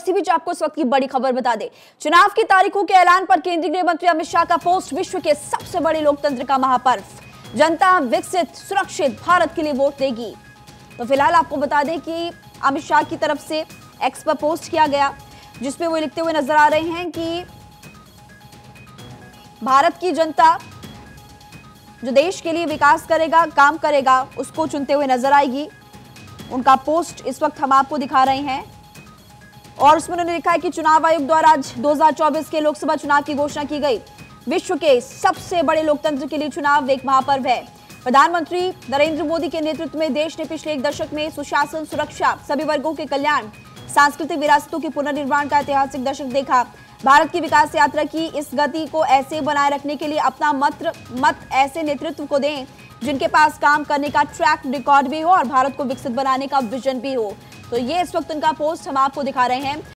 इसी बीच आपको इस वक्त की बड़ी खबर बता दें, चुनाव की तारीखों के ऐलान पर केंद्रीय गृह मंत्री अमित शाह का पोस्ट। विश्व के सबसे बड़े लोकतंत्र का महापर्व, जनता विकसित सुरक्षित भारत के लिए वोट देगी। तो फिलहाल आपको बता दें कि अमित शाह की तरफ से एक्स पर पोस्ट किया गया, जिसमें वो लिखते हुए नजर आ रहे हैं कि भारत की जनता जो देश के लिए विकास करेगा, काम करेगा, उसको चुनते हुए नजर आएगी। उनका पोस्ट इस वक्त हम आपको दिखा रहे हैं और उसमें उन्होंने लिखा है कि चुनाव आयोग द्वारा आज 2024 के लोकसभा चुनाव की घोषणा की गई। विश्व के सबसे बड़े लोकतंत्र के लिए चुनाव एक महापर्व है। प्रधानमंत्री नरेंद्र मोदी के नेतृत्व में देश ने पिछले एक दशक में सुशासन, सुरक्षा, सभी वर्गों के कल्याण, सांस्कृतिक विरासतों के पुनर्निर्माण का ऐतिहासिक दशक देखा। भारत की विकास यात्रा की इस गति को ऐसे बनाए रखने के लिए अपना मत ऐसे नेतृत्व को दें जिनके पास काम करने का ट्रैक रिकॉर्ड भी हो और भारत को विकसित बनाने का विजन भी हो। तो ये इस वक्त उनका पोस्ट हम आपको दिखा रहे हैं।